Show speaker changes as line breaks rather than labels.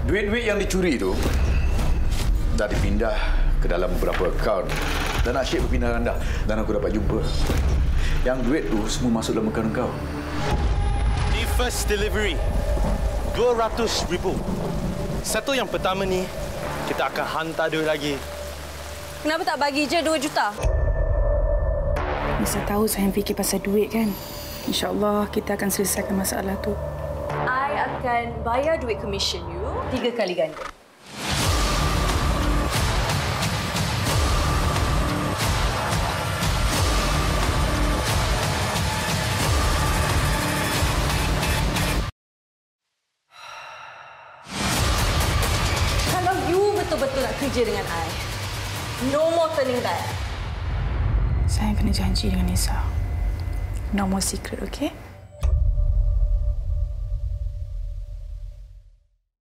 Duit-duit yang dicuri itu dah dipindah ke dalam beberapa akaun dan asyik berpindah ganda. Dan aku dapat jumpa yang duit tu semua masuk dalam akaun kau.
Di first delivery, 200,000. Satu yang pertama ni, kita akan hantar duit lagi.
Kenapa tak bagi je 2 juta?
Nisa tahu saya fikir pasal duit kan. InsyaAllah kita akan selesaikan masalah tu.
I akan bayar duit commission you 3 kali ganda. Kalau you betul-betul nak kerja dengan I, no more turning back.
Saya kena janji dengan Nisa. No more secret, okey?